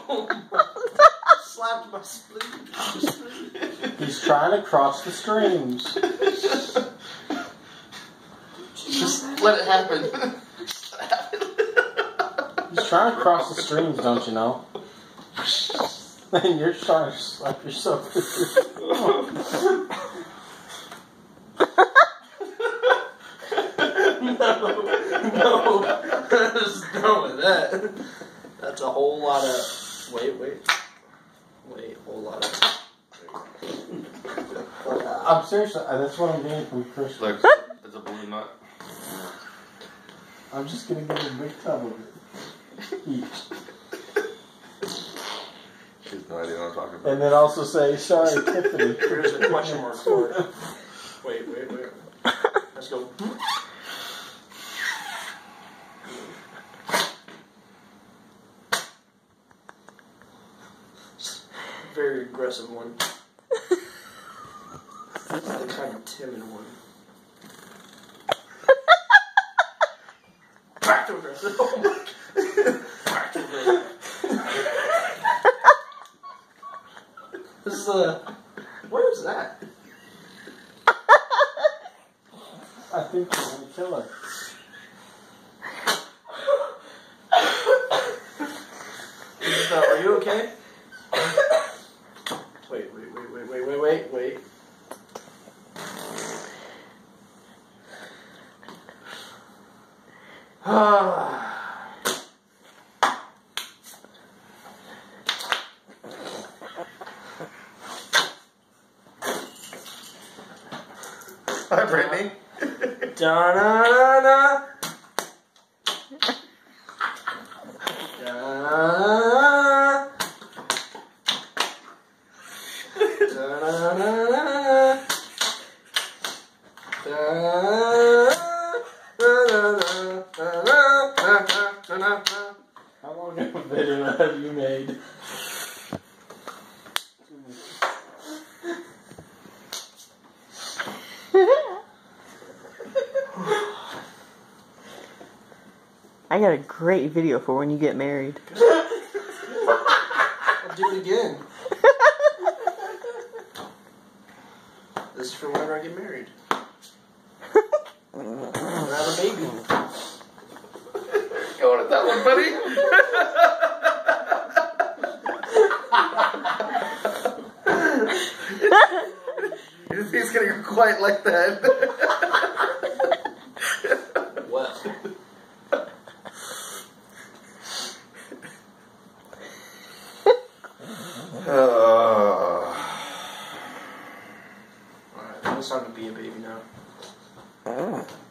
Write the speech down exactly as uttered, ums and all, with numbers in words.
Slapped my sleeve. He's trying to cross the streams. Just let it happen. He's trying to cross the streams, don't you know? And you're trying to slap yourself. No, no, there's no with that. That's a whole lot of. Wait, wait, wait, whole lot of. I'm serious. That's what I'm getting from Chris. Like, it's a blue nut. I'm just gonna get a big tub of it each, She has no idea what I'm talking about. and then also say, "Sorry, Tiffany." Here's a question mark for it. Wait, wait, wait. Let's go. Very aggressive one. The kind of timid one. Back to aggressive. Oh my. Back to aggressive. This is a. Where is that? I think you're gonna kill her. Is that, are you okay? Wait, wait, wait, wait, wait, wait, wait, wait. Ah. Hi, Brittany. Da-na-na-na. Da-na-na-na. Da-na-na-na. Da-na-na-na-na. How long of a video have you made? I got a great video for when you get married. I'll do it again. This is for whenever I get married. When I have a baby. Going at that one, buddy. You didn't think it's gonna go quite like that. Well. Uh, Alright, it's time to be a baby now.